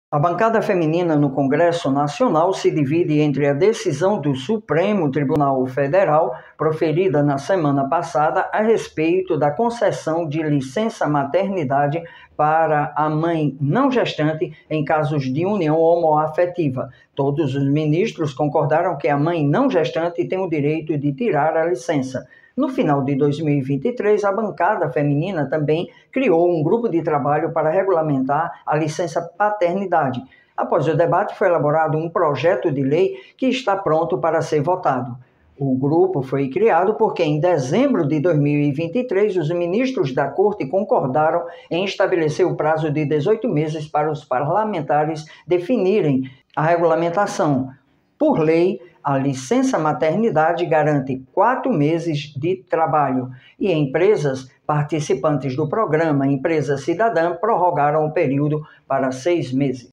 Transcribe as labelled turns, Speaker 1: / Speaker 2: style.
Speaker 1: A bancada feminina no Congresso Nacional se divide entre a decisão do Supremo Tribunal Federal, proferida na semana passada, a respeito da concessão de licença maternidade para a mãe não gestante em casos de união homoafetiva. Todos os ministros concordaram que a mãe não gestante tem o direito de tirar a licença. No final de 2023, a bancada feminina também criou um grupo de trabalho para regulamentar a licença paternidade. Após o debate, foi elaborado um projeto de lei que está pronto para ser votado. O grupo foi criado porque, em dezembro de 2023, os ministros da Corte concordaram em estabelecer o prazo de 18 meses para os parlamentares definirem a regulamentação. Por lei, a licença maternidade garante 4 meses de trabalho e empresas participantes do programa Empresa Cidadã prorrogaram o período para 6 meses.